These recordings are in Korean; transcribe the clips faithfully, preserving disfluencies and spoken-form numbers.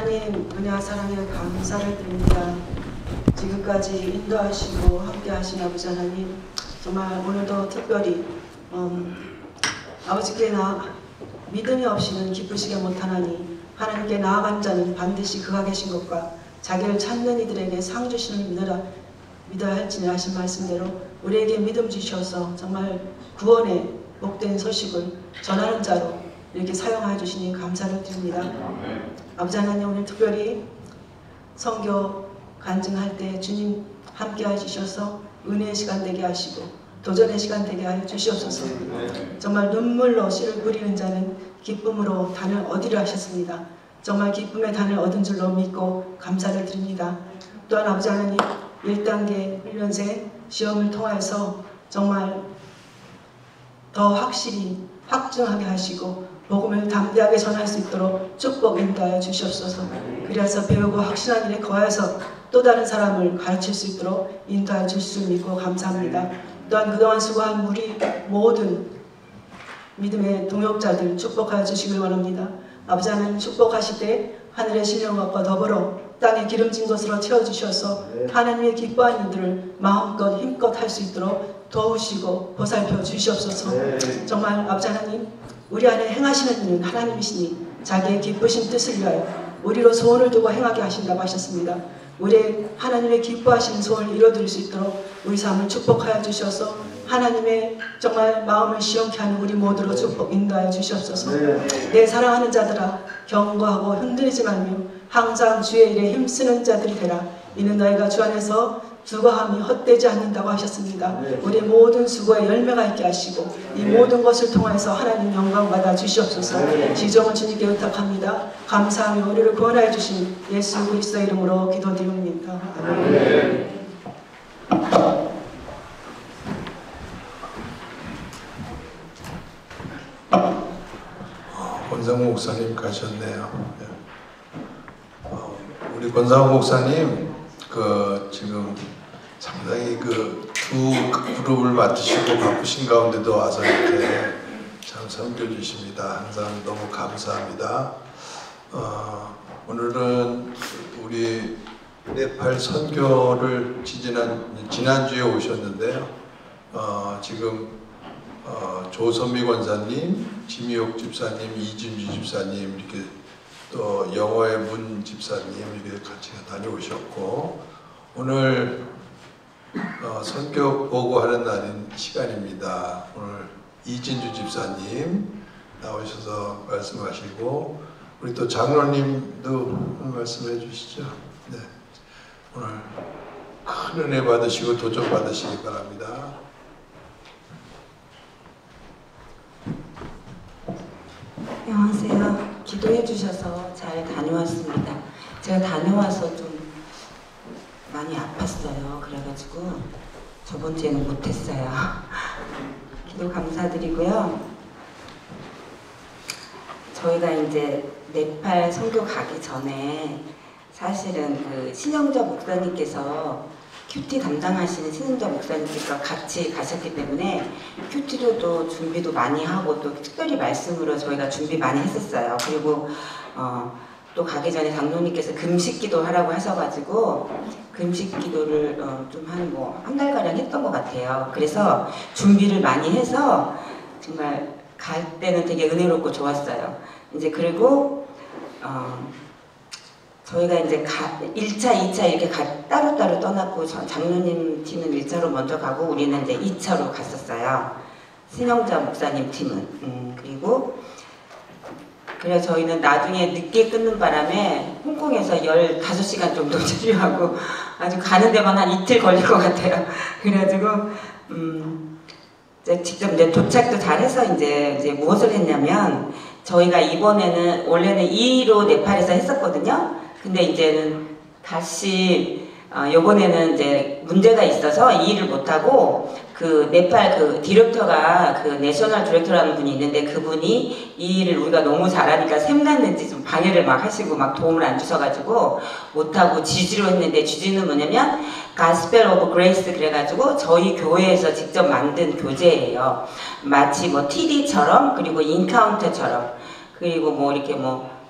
하나님 은혜와 사랑에 감사를 드립니다. 지금까지 인도하시고 함께하신 아버지 하나님, 정말 오늘도 특별히 음, 아버지께 나 믿음이 없이는 기쁘시게 못하나니 하나님께 나아간 자는 반드시 그가 계신 것과 자기를 찾는 이들에게 상 주시는 믿으라 믿어야 할지니 하신 말씀대로 우리에게 믿음 주셔서 정말 구원의 복된 소식을 전하는 자로 이렇게 사용하여 주시니 감사를 드립니다. 아버지 하나님, 오늘 특별히 선교 간증할 때 주님 함께 해주셔서 은혜의 시간 되게 하시고 도전의 시간 되게 하여 주시옵소서. 정말 눈물로 씨를 뿌리는 자는 기쁨으로 단을 얻으려 하셨습니다. 정말 기쁨의 단을 얻은 줄로 믿고 감사를 드립니다. 또한 아버지 하나님, 일 단계 훈련생 시험을 통해서 정말 더 확실히 확증하게 하시고 복음을 담대하게 전할 수 있도록 축복 인도하여 주시옵소서. 그래서 배우고 확신한 일에 거해서 또 다른 사람을 가르칠 수 있도록 인도하여 주실 수 믿고 감사합니다. 또한 그동안 수고한 우리 모든 믿음의 동역자들 축복하여 주시길 원합니다. 아버지 하나님, 축복하실 때 하늘의 신령과 더불어 땅에 기름진 것으로 채워주셔서 하나님의 기뻐하는 일들을 마음껏 힘껏 할 수 있도록 도우시고 보살펴 주시옵소서. 정말 아버지 하나님, 우리 안에 행하시는 일은 하나님이시니 자기의 기쁘신 뜻을 위하여 우리로 소원을 두고 행하게 하신다고 하셨습니다. 우리 하나님의 기뻐하시는 소원을 이뤄드릴 수 있도록 우리 삶을 축복하여 주셔서 하나님의 정말 마음을 시원케 하는 우리 모두로 축복 인도하여 주시옵소서. 내 사랑하는 자들아, 경고하고 흔들리지 말며 항상 주의 일에 힘쓰는 자들이 되라. 이는 너희가 주 안에서 수고함이 헛되지 않는다고 하셨습니다. 우리 모든 수고에 열매가 있게 하시고 이 모든 것을 통해서 하나님 영광 받아 주시옵소서. 지정은 주님께 부탁합니다. 감사하며 우리를 구원하여 주신 예수 그리스도 이름으로 기도드립니다. 아멘. 권상우 목사님 가셨네요. 어, 우리 권상우 목사님 그 지금 상당히 그 두 그룹을 맡으시고 바쁘신 가운데도 와서 이렇게 참 섬겨주십니다. 항상 너무 감사합니다. 어, 오늘은 우리 네팔 선교를 지난 지난주에 오셨는데요. 어, 지금 어, 조선미 권사님, 지미옥 집사님, 이진주 집사님, 이렇게 또 영어의 문 집사님 이렇게 같이 다녀오셨고, 오늘 어, 선교 보고하는 날인 시간입니다. 오늘 이진주 집사님 나오셔서 말씀하시고, 우리 또 장로님도 말씀해 주시죠. 네. 오늘 큰 은혜 받으시고 도전 받으시기 바랍니다. 안녕하세요. 기도해 주셔서 잘 다녀왔습니다. 제가 다녀와서 좀 많이 아팠어요. 그래가지고 저번 주에는 못했어요. 기도 감사드리고요. 저희가 이제 네팔 선교 가기 전에 사실은 그 신영자 목사님께서 큐티 담당하시는 신영자 목사님께서 같이 가셨기 때문에 큐티로도 준비도 많이 하고 또 특별히 말씀으로 저희가 준비 많이 했었어요. 그리고 어, 또 가기 전에 장로님께서 금식기도 하라고 하셔가지고 금식기도를 어, 좀 한 뭐 한 달가량 했던 것 같아요. 그래서 준비를 많이 해서 정말 갈 때는 되게 은혜롭고 좋았어요. 이제 그리고 어, 저희가 이제 가, 일 차, 이 차 이렇게 가, 따로따로 떠났고 장로님 팀은 일 차로 먼저 가고 우리는 이제 이 차로 갔었어요. 신영자 목사님 팀은. 음, 그리고 그래서 저희는 나중에 늦게 끊는 바람에 홍콩에서 열다섯 시간 정도 체류하고 아주 가는 데만 한 이틀 걸릴 것 같아요. 그래가지고 음, 이제 직접 이제 도착도 잘해서 이제, 이제 무엇을 했냐면 저희가 이번에는 원래는 이 일로 네팔에서 했었거든요. 근데 이제는 다시 어, 이번에는 이제 문제가 있어서 이 일을 못하고 그 네팔 그 디렉터가 그 내셔널 디렉터라는 분이 있는데 그분이 이 일을 우리가 너무 잘하니까 샘났는지 좀 방해를 막 하시고 막 도움을 안 주셔가지고 못하고 지지로 했는데 지지는 뭐냐면 가스펠 오브 그레이스 그래가지고 저희 교회에서 직접 만든 교재예요. 마치 뭐 티디처럼 그리고 인카운터처럼 그리고 뭐 이렇게 뭐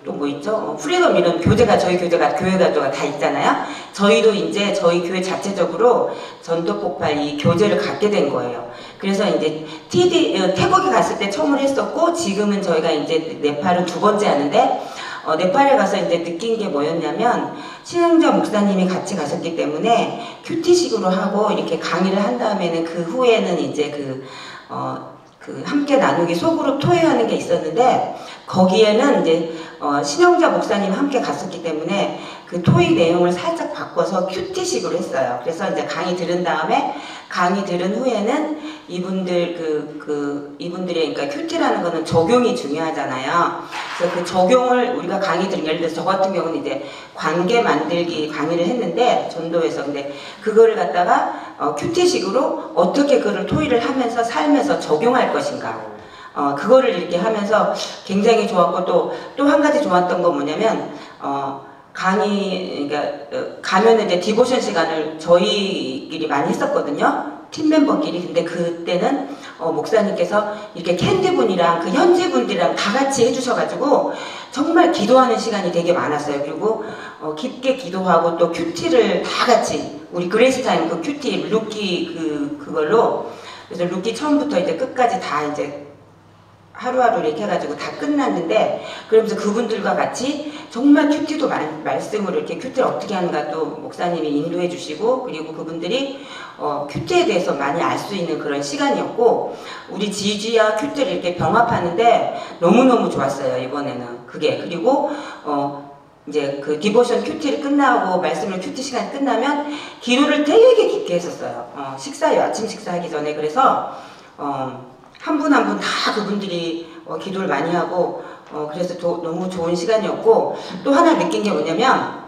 또 뭐 있죠? 어, 프리덤 이런 교재가 저희 교재가 교회 가조가 다 있잖아요. 저희도 이제 저희 교회 자체적으로 전도 폭발 이 교재를 갖게 된 거예요. 그래서 이제 티디 태국에 갔을 때 처음으로 했었고 지금은 저희가 이제 네팔은 두 번째 하는데 어, 네팔에 가서 이제 느낀 게 뭐였냐면 신앙자 목사님이 같이 가셨기 때문에 큐티식으로 하고 이렇게 강의를 한 다음에는 그 후에는 이제 그 어, 그 함께 나누기 소그룹 토해하는 게 있었는데 거기에는 이제 어, 신영자 목사님 함께 갔었기 때문에 그 토의 내용을 살짝 바꿔서 큐티식으로 했어요. 그래서 이제 강의 들은 다음에 강의 들은 후에는 이분들 그, 그 이분들의 그러니까 큐티라는 거는 적용이 중요하잖아요. 그래서 그 적용을 우리가 강의 들은 예를 들어서 저 같은 경우는 이제 관계 만들기 강의를 했는데 전도에서 근데 그거를 갖다가 어, 큐티식으로 어떻게 그걸 토의를 하면서 살면서 적용할 것인가. 어, 그거를 이렇게 하면서 굉장히 좋았고 또 또 한 가지 좋았던 건 뭐냐면 어, 강의 그러니까 어, 가면은 이제 디보션 시간을 저희끼리 많이 했었거든요. 팀 멤버끼리. 근데 그때는 어, 목사님께서 이렇게 캔디분이랑 그 현지분들이랑 다 같이 해주셔가지고 정말 기도하는 시간이 되게 많았어요. 그리고 어, 깊게 기도하고 또 큐티를 다 같이 우리 그레이스타임 그 큐티 루키 그 그걸로 그래서 루키 처음부터 이제 끝까지 다 이제 하루하루 이렇게 해가지고 다 끝났는데 그러면서 그분들과 같이 정말 큐티도 말, 말씀으로 이렇게 큐티를 어떻게 하는가 또 목사님이 인도해 주시고 그리고 그분들이 어, 큐티에 대해서 많이 알 수 있는 그런 시간이었고 우리 지지와 큐티를 이렇게 병합하는데 너무너무 좋았어요. 이번에는 그게. 그리고 어, 이제 그 디보션 큐티를 끝나고 말씀을 큐티 시간이 끝나면 기도를 되게 깊게 했었어요. 어, 식사요. 아침 식사하기 전에. 그래서 어, 한 분 한 분 다 그분들이 어, 기도를 많이 하고 어, 그래서 도, 너무 좋은 시간이었고 또 하나 느낀 게 뭐냐면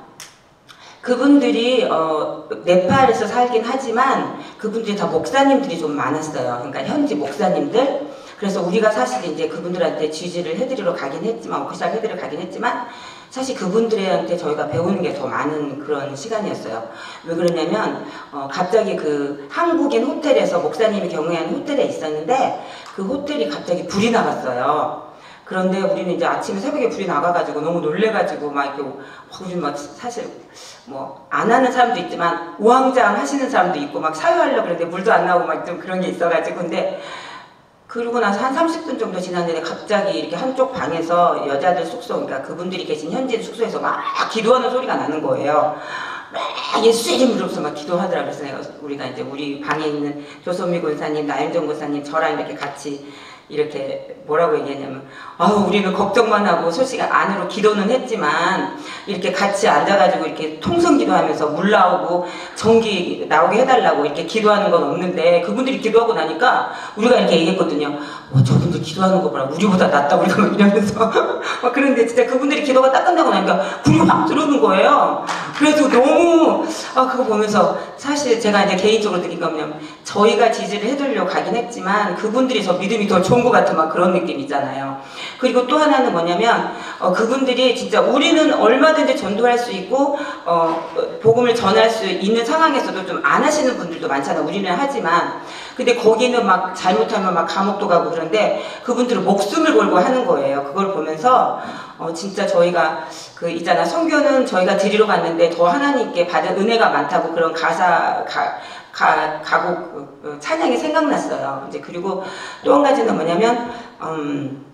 그분들이 어, 네팔에서 살긴 하지만 그분들이 다 목사님들이 좀 많았어요. 그러니까 현지 목사님들. 그래서 우리가 사실 이제 그분들한테 지지를 해드리러 가긴 했지만 오피셜 해드리러 가긴 했지만 사실 그분들한테 저희가 배우는 게 더 많은 그런 시간이었어요. 왜 그러냐면 어, 갑자기 그 한국인 호텔에서 목사님이 경영하는 호텔에 있었는데 그 호텔이 갑자기 불이 나갔어요. 그런데 우리는 이제 아침에 새벽에 불이 나가가지고 너무 놀래가지고 막 이렇게 요즘 막 사실 뭐 안 하는 사람도 있지만 우왕좌왕 하시는 사람도 있고 막 사유하려고 그랬는데 물도 안 나오고 막 좀 그런 게 있어가지고 근데 그러고 나서 한 삼십 분 정도 지났는데 갑자기 이렇게 한쪽 방에서 여자들 숙소, 그러니까 그분들이 계신 현지 숙소에서 막 기도하는 소리가 나는 거예요. 막 예수 이름으로서 막 기도하더라고요. 그래서 우리가 이제 우리 방에 있는 조선미 권사님, 나윤정 권사님, 저랑 이렇게 같이 이렇게 뭐라고 얘기했냐면 아우 우리는 걱정만 하고 솔직히 안으로 기도는 했지만 이렇게 같이 앉아가지고 이렇게 통성 기도하면서 물 나오고 전기 나오게 해달라고 이렇게 기도하는 건 없는데 그분들이 기도하고 나니까 우리가 이렇게 얘기했거든요. 어, 저분들 기도하는 거 보라 우리보다 낫다 우리가 막 이러면서 막 그런데 진짜 그분들이 기도가 딱 끝나고 나니까 불이 확 들어오는 거예요. 그래서 너무 아 그거 보면서 사실 제가 이제 개인적으로 느낀 건 뭐냐면 저희가 지지를 해드리려고 가긴 했지만 그분들이 저 믿음이 더 좋은 것 같은 막 그런 느낌 있잖아요. 그리고 또 하나는 뭐냐면 어, 그분들이 진짜 우리는 얼마든지 전도할 수 있고 어, 복음을 전할 수 있는 상황에서도 좀 안 하시는 분들도 많잖아요. 우리는 하지만 근데 거기는 막 잘못하면 막 감옥도 가고 그런데 그분들은 목숨을 걸고 하는 거예요. 그걸 보면서 어, 진짜 저희가 그 있잖아 선교는 저희가 드리러 갔는데 더 하나님께 받은 은혜가 많다고 그런 가사 가, 가, 가곡 그, 찬양이 생각났어요. 이제 그리고 또 한 가지는 뭐냐면 음,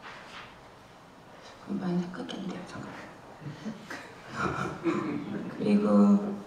많이 생각했는데요. 잠깐. 그리고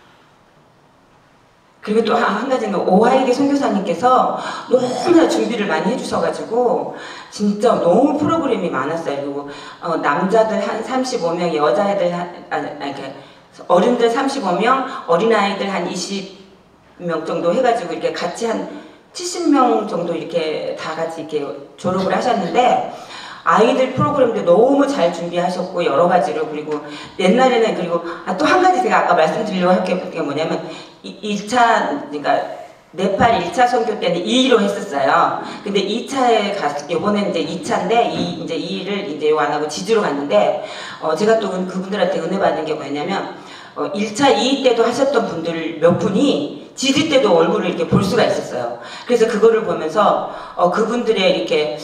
그리고 또 한 가지는 오하이게 선교사님께서 너무나 준비를 많이 해주셔가지고 진짜 너무 프로그램이 많았어요. 그리고 어, 남자들 한 삼십오 명, 여자애들 한 아니, 아니 어른들 삼십오 명, 어린아이들 한 이십 명 정도 해가지고 이렇게 같이 한 칠십 명 정도 이렇게 다 같이 이렇게 졸업을 하셨는데 아이들 프로그램도 너무 잘 준비하셨고 여러 가지로 그리고 옛날에는 그리고 아, 또 한 가지 제가 아까 말씀드리려고 할 게 뭐냐면 일 차 그러니까 네팔 일 차 선교 때는 이 일로 했었어요. 근데 이 차에 갔 이번에 이제 이 차인데 이 이제 이 일을 이제 안 하고 지주로 갔는데 어, 제가 또 그분들한테 은혜 받는 게 뭐냐면 어, 일 차 이 일 때도 하셨던 분들 몇 분이 지지 때도 얼굴을 이렇게 볼 수가 있었어요. 그래서 그거를 보면서 어, 그분들의 이렇게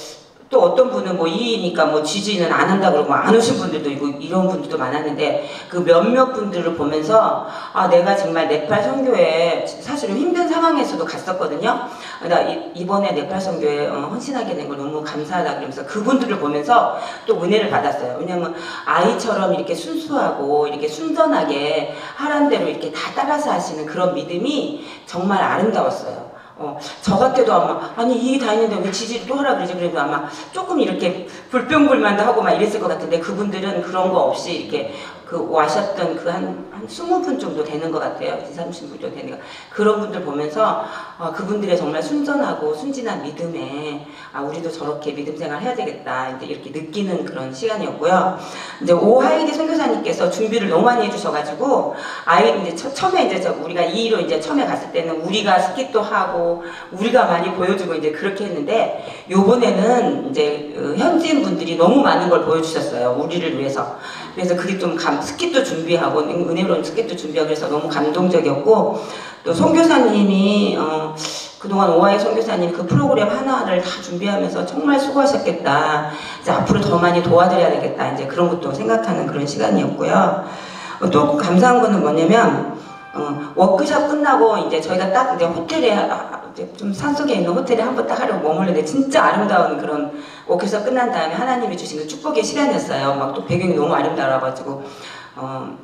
또 어떤 분은 뭐 이이니까 뭐 지지는 안 한다 그러고 안 오신 분들도 있고 이런 분들도 많았는데 그 몇몇 분들을 보면서 아 내가 정말 네팔 선교에 사실은 힘든 상황에서도 갔었거든요. 나 이번에 네팔 선교에 헌신하게 된 걸 너무 감사하다 그러면서 그분들을 보면서 또 은혜를 받았어요. 왜냐면 아이처럼 이렇게 순수하고 이렇게 순전하게 하란 대로 이렇게 다 따라서 하시는 그런 믿음이 정말 아름다웠어요. 어, 저 같아도 아마 아니 이 다 있는데 왜 지지를 또 하라 그러지? 그래도 아마 조금 이렇게 불평불만도 하고 막 이랬을 것 같은데 그분들은 그런 거 없이 이렇게 그 와셨던 그 한 한 스무 분 정도 되는 것 같아요. 이십, 삼십 분 정도 되는 거. 그런 분들 보면서 어, 그분들의 정말 순전하고 순진한 믿음에 아 우리도 저렇게 믿음 생활 해야 되겠다 이제 이렇게 느끼는 그런 시간이었고요. 이제 오하이디 선교사님께서 준비를 너무 많이 해주셔가지고 아이 이제 처, 처음에 이제 저 우리가 이로 이제 처음에 갔을 때는 우리가 스킷도 하고 우리가 많이 보여주고 이제 그렇게 했는데 요번에는 이제 어, 현지인 분들이 너무 많은 걸 보여주셨어요. 우리를 위해서. 그래서 그게 좀 감, 스킷도 준비하고 은혜로운 스킷도 준비하고 그래서 너무 감동적이었고 또 선교사님이 어, 그동안 오하이 선교사님 그 프로그램 하나를 다 준비하면서 정말 수고하셨겠다. 이제 앞으로 더 많이 도와드려야 되겠다. 이제 그런 것도 생각하는 그런 시간이었고요. 어, 또 감사한 거는 뭐냐면 어, 워크숍 끝나고 이제 저희가 딱 이제 호텔에 아, 이제 좀 산속에 있는 호텔에 한번 딱 하려고 머물렀는데 진짜 아름다운 그런 워크숍 끝난 다음에 하나님이 주신 그 축복의 시간이었어요. 막 또 배경이 너무 아름다워가지고 어,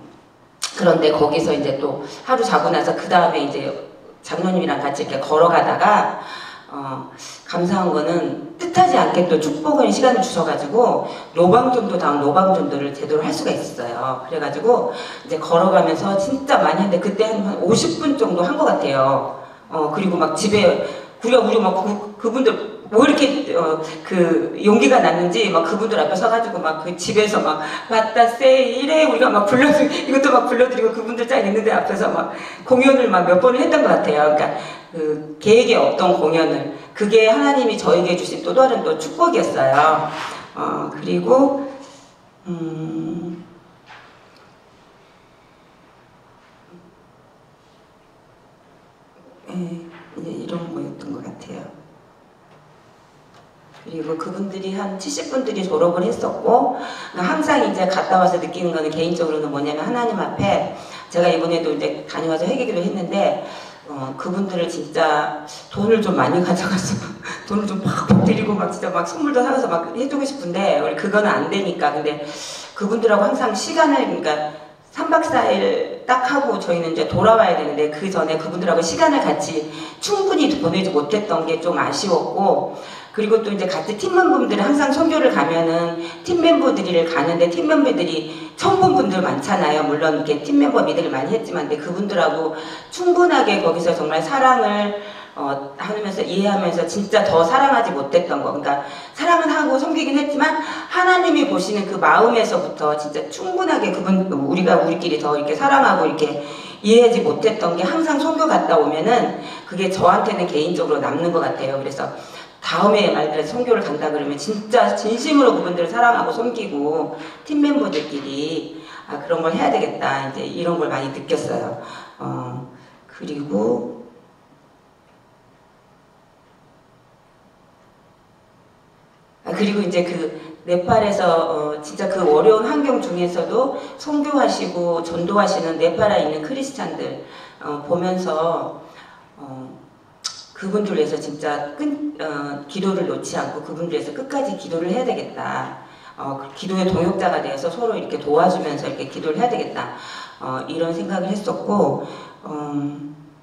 그런데 거기서 이제 또 하루 자고 나서 그 다음에 이제 장로님이랑 같이 이렇게 걸어가다가 어, 감사한 거는 뜻하지 않게 또 축복의 시간을 주셔가지고 노방전도 다음 노방전도를 제대로 할 수가 있었어요. 그래가지고 이제 걸어가면서 진짜 많이 했는데 그때 한 오십 분 정도 한 것 같아요. 어, 그리고 막 집에 우리가 우리 막 그, 그분들 뭐 이렇게 어, 그 용기가 났는지 막 그분들 앞에 서가지고 막 그 집에서 막 왔다 세 이래 우리가 막 불러드리고 이것도 막 불러드리고 그분들 쫙 있는데 앞에서 막 공연을 막 몇 번을 했던 것 같아요. 그러니까 그 계획에 없던 공연을 그게 하나님이 저에게 주신 또 다른 또 축복이었어요. 어, 그리고 음, 예, 이제 이런 거였던 것 같아요. 그리고 그분들이 한 칠십 분들이 졸업을 했었고 항상 이제 갔다 와서 느끼는 거는 개인적으로는 뭐냐면 하나님 앞에 제가 이번에도 이제 다녀와서 회개기도 했는데 어, 그분들을 진짜 돈을 좀 많이 가져가서 돈을 좀 팍팍 드리고 막 진짜 막 선물도 사서 막 해주고 싶은데 우리 그거는 안 되니까 근데 그분들하고 항상 시간을 그러니까 삼 박 사 일 딱 하고 저희는 이제 돌아와야 되는데 그 전에 그분들하고 시간을 같이 충분히 보내지 못했던 게 좀 아쉬웠고 그리고 또 이제 같이 팀 멤버들이 항상 선교를 가면은 팀 멤버들이 가는데 팀 멤버들이 처음 본 분들 많잖아요. 물론 이렇게 팀 멤버 미들을 많이 했지만 근데 그분들하고 충분하게 거기서 정말 사랑을 어, 하면서 이해하면서 진짜 더 사랑하지 못했던 거. 그러니까 사랑은 하고 섬기긴 했지만 하나님이 보시는 그 마음에서부터 진짜 충분하게 그분 우리가 우리끼리 더 이렇게 사랑하고 이렇게 이해하지 못했던 게 항상 선교 갔다 오면은 그게 저한테는 개인적으로 남는 것 같아요. 그래서 다음에 말들에 선교를 간다 그러면 진짜 진심으로 그분들을 사랑하고 섬기고 팀 멤버들끼리 아, 그런 걸 해야 되겠다 이제 이런 걸 많이 느꼈어요. 어, 그리고 아, 그리고 이제 그 네팔에서 어, 진짜 그 어려운 환경 중에서도 선교하시고 전도하시는 네팔에 있는 크리스찬들 어, 보면서 어, 그분들 위해서 진짜 끈, 어, 기도를 놓지 않고 그분들 위해서 끝까지 기도를 해야 되겠다. 어, 기도의 동역자가 되어서 서로 이렇게 도와주면서 이렇게 기도를 해야 되겠다. 어, 이런 생각을 했었고, 어,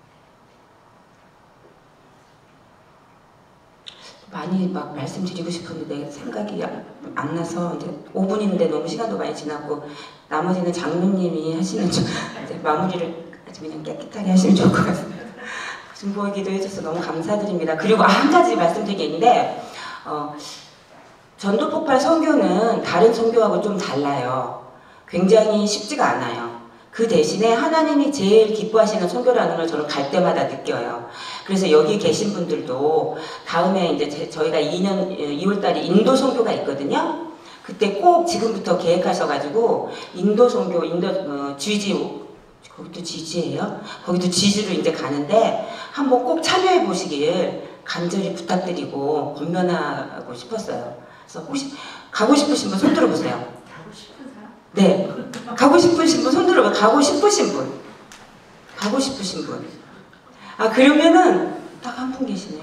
많이 막 말씀드리고 싶었는데 생각이 안 나서 이제 오 분인데 너무 시간도 많이 지났고 나머지는 장로님이 하시는 좀 마무리를 아주 그냥 깨끗하게 하시면 좋을 것 같습니다. 중보의 기도해줘서 너무 감사드립니다. 그리고 한 가지 말씀드릴 게 있는데 어, 전도폭발 선교는 다른 선교하고 좀 달라요. 굉장히 쉽지가 않아요. 그 대신에 하나님이 제일 기뻐하시는 선교라는 걸 저는 갈 때마다 느껴요. 그래서 여기 계신 분들도 다음에 이제 제, 저희가 이 년 이월 달에 인도 선교가 있거든요. 그때 꼭 지금부터 계획하셔가지고 인도 선교, 인도 어, 지지 거기도 지지예요. 거기도 지지로 이제 가는데 한번 꼭 참여해 보시길 간절히 부탁드리고 권면하고 싶었어요. 그래서 혹시 가고 싶으신 분 손 들어보세요. 가고 싶은 사람? 네. 가고 싶으신 분 손 들어봐. 가고 싶으신 분. 가고 싶으신 분. 아, 그러면은 딱 한 분 계시네.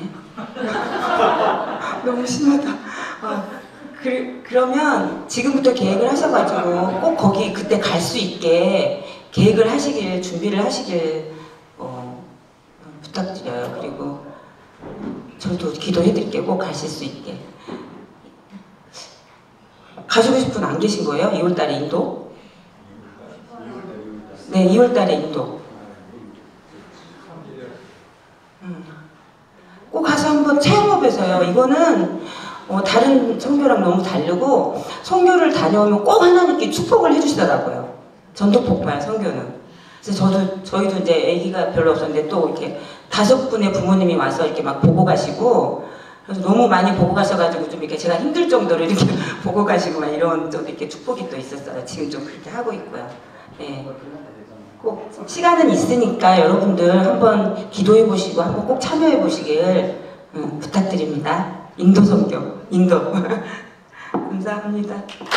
너무 심하다. 아, 그, 그러면 지금부터 계획을 하셔가지고 꼭 거기 그때 갈 수 있게 계획을 하시길, 준비를 하시길 어, 부탁드려요. 그리고 저도 기도해드릴게요. 꼭 가실 수 있게. 가시고 싶은 분 안 계신 거예요? 이월달에 인도? 네, 이월달에 인도. 음. 꼭 가서 한번 체험해보세요. 이거는 어, 다른 선교랑 너무 다르고 선교를 다녀오면 꼭 하나님께 축복을 해주시더라고요. 전도폭발 선교는. 그래서 저도 저희도 이제 아기가 별로 없었는데 또 이렇게 다섯 분의 부모님이 와서 이렇게 막 보고 가시고 그래서 너무 많이 보고 가셔가지고 좀 이렇게 제가 힘들 정도로 이렇게 보고 가시고 막 이런 좀 이렇게 축복이 또 있었어요. 지금 좀 그렇게 하고 있고요. 네. 꼭 시간은 있으니까 여러분들 한번 기도해 보시고 한번 꼭 참여해 보시길 음, 부탁드립니다. 인도 선교, 인도. 감사합니다.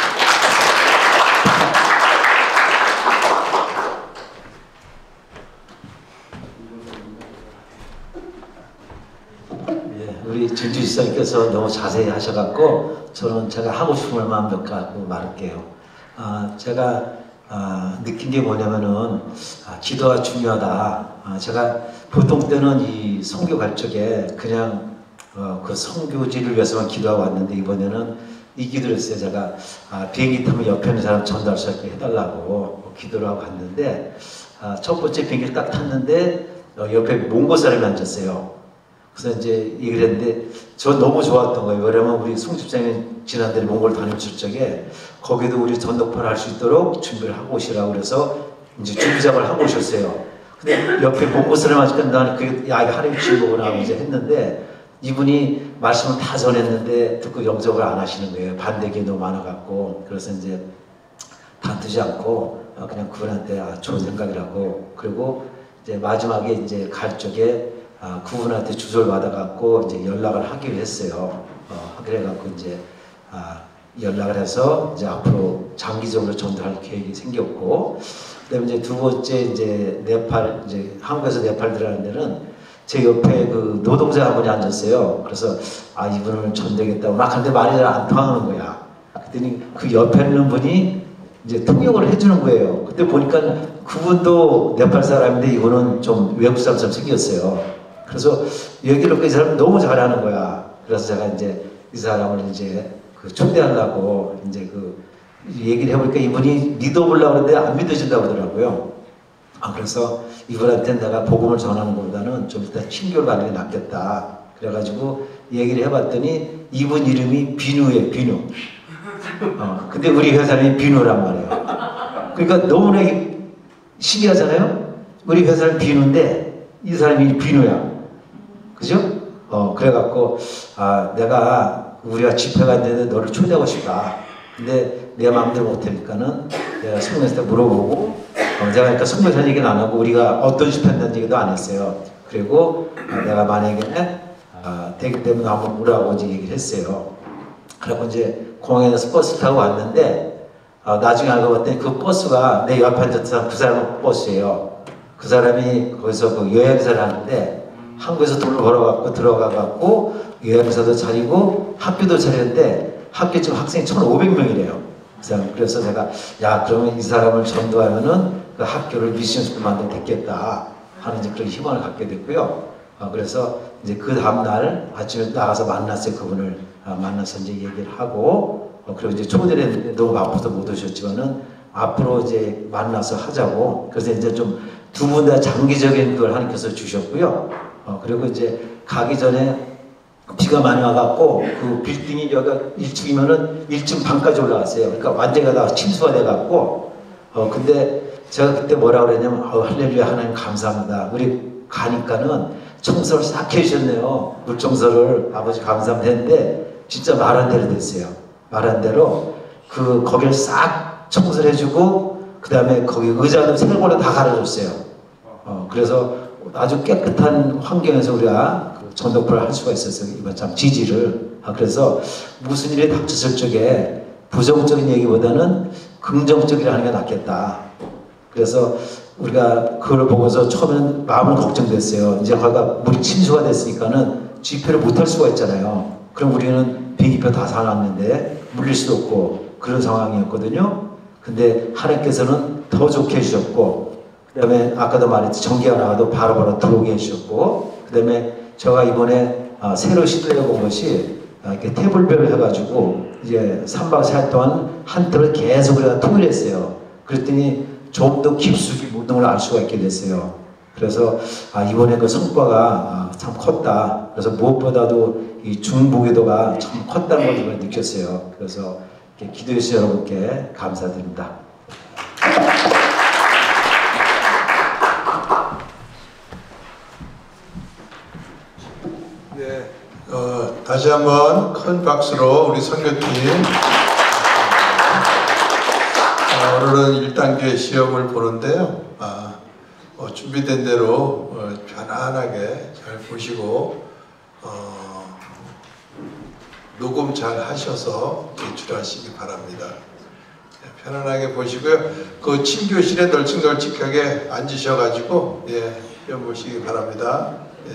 예, 우리 진주 지사님께서 너무 자세히 하셔갖고 저는 제가 하고 싶은 말만 몇 가지 말할게요. 아, 제가 아, 느낀 게 뭐냐면은 아, 기도가 중요하다. 아, 제가 보통 때는 이 선교 갈 적에 그냥 어, 그 선교지를 위해서만 기도하고 왔는데 이번에는 이 기도를 했어요. 제가 아, 비행기 타면 옆에 있는 사람 전달 수 있게 해달라고 기도를 하고 갔는데 아, 첫 번째 비행기를 딱 탔는데 어, 옆에 몽고 사람이 앉았어요. 그래서 이제 얘기를 했는데 저 너무 좋았던 거예요. 왜냐면 우리 송 집사님이 지난달에 몽골 다녀오실 적에 거기도 우리 전도파를 할 수 있도록 준비를 하고 오시라고 그래서 이제 준비 작업을 하고 오셨어요. 근데 옆에 몽골 사람 아직 끝나니 그 야 이거 하나님 주신 거구나 이제 했는데 이분이 말씀을 다 전했는데 듣고 영접을 안 하시는 거예요. 반대기 너무 많아갖고. 그래서 이제 반드지 않고 그냥 그분한테 아, 좋은 생각이라고. 그리고 이제 마지막에 이제 갈 적에 아, 그분한테 주소를 받아갖고 이제 연락을 하기로 했어요. 어, 그래갖고 이제 아, 연락을 해서 이제 앞으로 장기적으로 전도할 계획이 생겼고, 그다음에 이제 두 번째 이제 네팔 이제 한국에서 네팔 들어가는 데는 제 옆에 그 노동자 한 분이 앉았어요. 그래서 아 이분을 전도하겠다고 막 하는데 말이 잘 안 통하는 거야. 그랬더니 그 옆에 있는 분이 이제 통역을 해주는 거예요. 그때 보니까 그분도 네팔 사람인데 이분은 좀 외국 사람처럼 생겼어요. 그래서 얘기를 이 사람이 너무 잘하는 거야. 그래서 제가 이제 이 사람을 이제 그 초대하려고 이제 그 얘기를 해보니까 이분이 믿어보려고 하는데 안 믿어진다고 하더라고요. 아, 그래서 이분한테 내가 복음을 전하는 것보다는 좀 일단 친교를 받는 게 낫겠다. 그래가지고 얘기를 해봤더니 이분 이름이 비누예요, 비누. 어, 근데 우리 회사는 비누란 말이에요. 그러니까 너무나 신기하잖아요? 우리 회사는 비누인데 이 사람이 비누야. 그죠? 어, 그래갖고, 아, 내가 우리가 집회가 있는데 너를 초대하고 싶다. 근데 내 마음대로 못하니까는 내가 성명한테 물어보고, 어, 제가 그러니까 성명한 얘기는 안 하고 우리가 어떤 집회한다는 얘기도 안 했어요. 그리고 아, 내가 만약에 아, 되기 때문에 한번 물어보고 이제 얘기를 했어요. 그리고 이제 공항에서 버스 타고 왔는데, 아, 나중에 알고 봤더니 그 버스가 내 옆에 앉았던 사람, 그 사람 버스예요. 그 사람이 거기서 그 여행사를 하는데 한국에서 돈을 벌어갖고 들어가갖고 여행사도 차리고 학교도 차리는데 학교 지금 학생이 천오백 명이래요. 그래서 제가 야 그러면 이 사람을 전도하면은 그 학교를 미션 스쿨 만들면 됐겠다 하는 이제 그런 희망을 갖게 됐고요. 어, 그래서 이제 그 다음날 아침에 나가서 만났어요. 그분을 어, 만나서 이제 얘기를 하고 어, 그리고 이제 초대를 했는데 너무 바빠서 못 오셨지만은 앞으로 이제 만나서 하자고. 그래서 이제 좀 두 분 다 장기적인 걸 하나님께서 주셨고요. 어, 그리고 이제 가기 전에 비가 많이 와갖고 그 빌딩이 여기가 일 층이면은 일 층 반까지 올라갔어요. 그러니까 완전히 다 침수가 돼갖고 어, 근데 제가 그때 뭐라 그랬냐면 어, 할렐루야 하나님 감사합니다. 우리 가니까는 청소를 싹 해주셨네요. 물 청소를 아버지 감사합니다 했는데 진짜 말한 대로 됐어요. 말한 대로 그 거기를 싹 청소를 해주고 그 다음에 거기 의자도 새걸로 다 갈아줬어요. 어, 그래서 아주 깨끗한 환경에서 우리가 그 전도를 할 수가 있었어요. 이번 참 지지를 아, 그래서 무슨 일이 닥쳤을 적에 부정적인 얘기보다는 긍정적이라 하는 게 낫겠다. 그래서 우리가 그걸 보고서 처음에는 마음은 걱정됐어요. 이제 거기가 물이 침수가 됐으니까는 집회를 못할 수가 있잖아요. 그럼 우리는 비행기표 다 사놨는데 물릴 수도 없고 그런 상황이었거든요. 근데 하나님께서는 더 좋게 해주셨고, 그 다음에 아까도 말했지 전기가 나와도 바로바로 들어오게 해주셨고, 그 다음에 제가 이번에 아, 새로 시도해 본 것이 아, 이렇게 테이블별로 해가지고 이제 삼 박 사 일 동안 한 틀을 계속 우리가 통일을 했어요. 그랬더니 좀 더 깊숙이 모든 걸 알 수가 있게 됐어요. 그래서 아, 이번에 그 성과가 아, 참 컸다. 그래서 무엇보다도 이 중보기도가 참 컸다는 걸 제가 느꼈어요. 그래서 이렇게 기도해 주신 여러분께 감사드립니다. 네, 어, 다시 한번 큰 박수로 우리 선교팀 어, 오늘은 일 단계 시험을 보는데요. 아, 어, 준비된 대로 어, 편안하게 잘 보시고 어, 녹음 잘 하셔서 제출하시기 바랍니다. 네, 편안하게 보시고요. 그 침교실에 널찍널찍하게 앉으셔가지고 예, 시험 보시기 바랍니다. 예.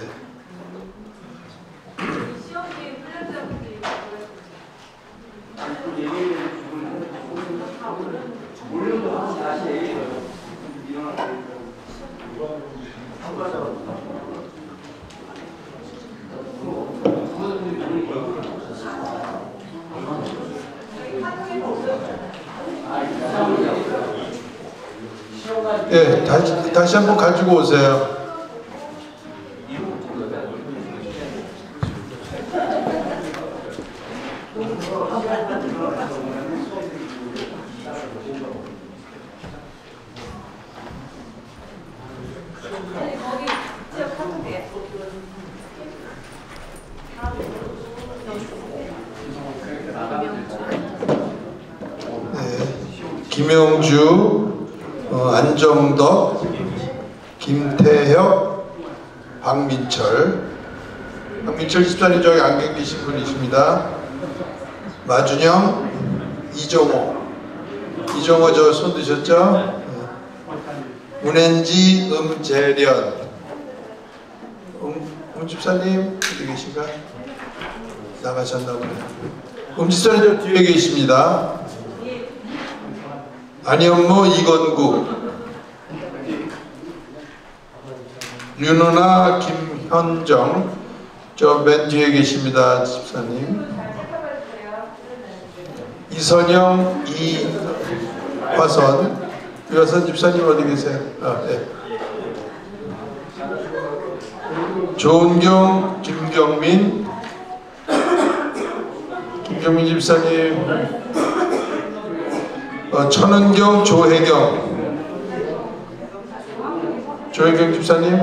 예, 다시, 다시 한번 가지고 오세요. 김영주, 어, 안정덕, 김태혁, 박민철. 박민철 집사님 저기 안경 끼신 분이십니다. 마준영, 이종호. 이종호 저 손 드셨죠? 문현지, 음재련. 음, 음 집사님 어디 계신가? 나가셨나 보네. 음 집사님 저 뒤에 계십니다. 안현모, 이건국, 윤은아, 김현정, 저 맨 뒤에 계십니다, 집사님. 이선영, 이화선, 이화선 집사님 어디 계세요? 아, 네. 조은경, 김경민, 김경민 집사님. 어, 천은경, 조혜경, 조혜경 집사님.